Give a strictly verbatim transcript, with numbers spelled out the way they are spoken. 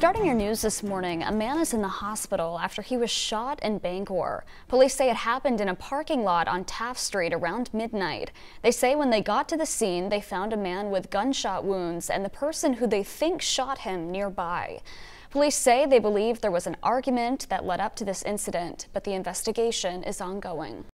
Starting your news this morning, a man is in the hospital after he was shot in Bangor. Police say it happened in a parking lot on Taft Street around midnight. They say when they got to the scene, they found a man with gunshot wounds and the person who they think shot him nearby. Police say they believe there was an argument that led up to this incident, but the investigation is ongoing.